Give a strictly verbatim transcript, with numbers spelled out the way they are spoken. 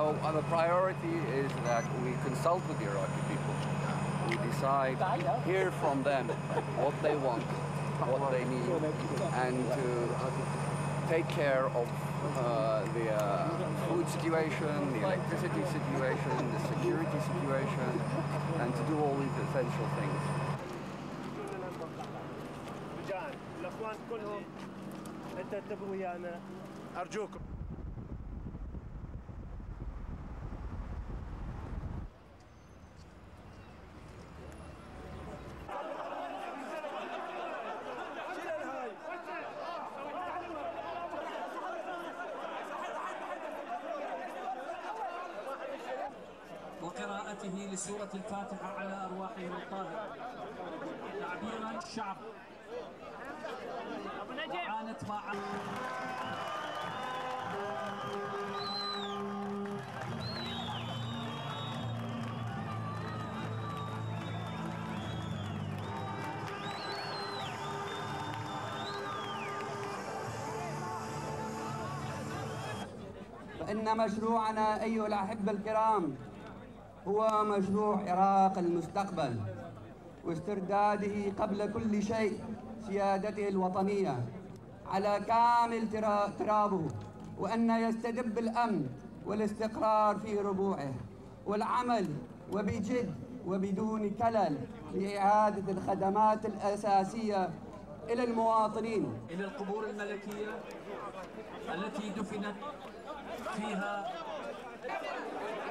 So uh, the priority is that we consult with the Iraqi people. We decide, hear from them what they want, what they need, and to take care of uh, the uh, food situation, the electricity situation, the security situation, and to do all these essential things. الأخوان كلهم أنت انتبهوا ويانا أرجوكم. وقراءته لسورة الفاتحة على أرواحهم الطاهرة تعبيرا الشعب وعانت مع فإن مشروعنا أيها الأحبة الكرام هو مشروع عراق المستقبل واسترداده قبل كل شيء سيادته الوطنية على كامل ترابه، وأن يستدب الأمن والاستقرار في ربوعه، والعمل وبجد وبدون كلل لإعادة الخدمات الأساسية إلى المواطنين. إلى القبور الملكية التي دفنت فيها